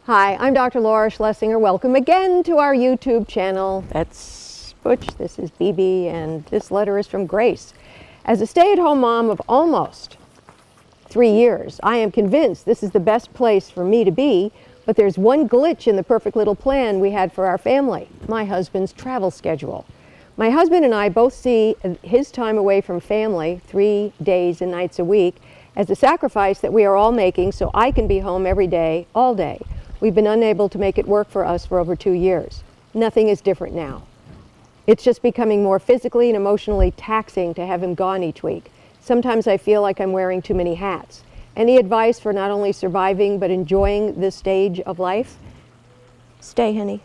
Hi, I'm Dr. Laura Schlessinger. Welcome again to our YouTube channel. That's Butch, this is BB, and this letter is from Grace. As a stay-at-home mom of almost 3 years, I am convinced this is the best place for me to be, but there's one glitch in the perfect little plan we had for our family, my husband's travel schedule. My husband and I both see his time away from family 3 days and nights a week as a sacrifice that we are all making so I can be home every day, all day. We've been unable to make it work for us for over 2 years. Nothing is different now. It's just becoming more physically and emotionally taxing to have him gone each week. Sometimes I feel like I'm wearing too many hats. Any advice for not only surviving but enjoying this stage of life? Stay, honey.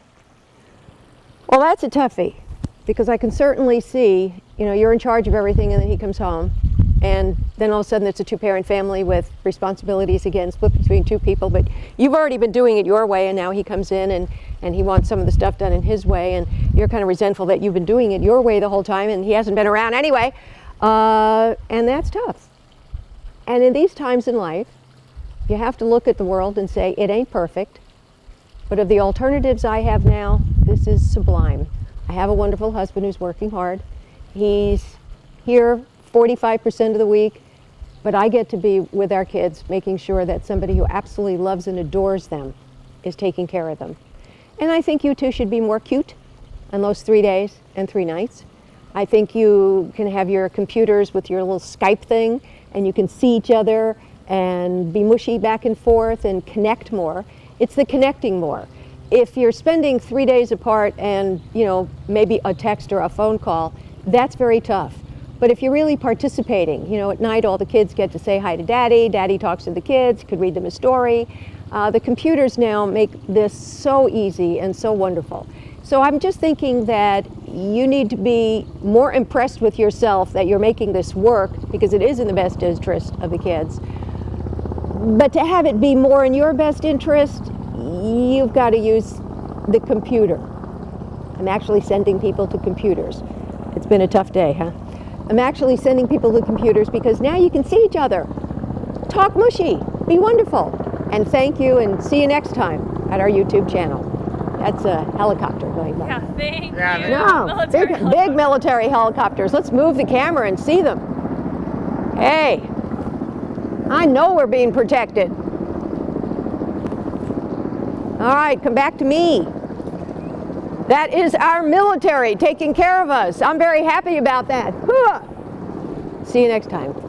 Well, that's a toughie, because I can certainly see, you're in charge of everything and then he comes home. And then all of a sudden it's a two-parent family with responsibilities again split between two people, but you've already been doing it your way and now he comes in and he wants some of the stuff done in his way, and you're kind of resentful that you've been doing it your way the whole time and he hasn't been around anyway. And that's tough. And in these times in life, you have to look at the world and say, it ain't perfect, but of the alternatives I have now, this is sublime. I have a wonderful husband who's working hard. He's here 45% of the week, but I get to be with our kids, making sure that somebody who absolutely loves and adores them is taking care of them. And I think you two should be more cute on those 3 days and 3 nights. I think you can have your computers with your little Skype thing, and you can see each other and be mushy back and forth and connect more. It's the connecting more. If you're spending 3 days apart and, maybe a text or a phone call, that's very tough. But if you're really participating, at night all the kids get to say hi to Daddy, Daddy talks to the kids, could read them a story. The computers now make this so easy and so wonderful. So I'm just thinking that you need to be more impressed with yourself that you're making this work, because it is in the best interest of the kids. But to have it be more in your best interest, you've got to use the computer. I'm actually sending people to computers. It's been a tough day, huh? I'm actually sending people to computers because now you can see each other. Talk mushy, be wonderful. And thank you, and see you next time at our YouTube channel. That's a helicopter going by. Yeah, thank you. No, big military helicopters. Let's move the camera and see them. Hey, I know we're being protected. All right, come back to me. That is our military taking care of us. I'm very happy about that. See you next time.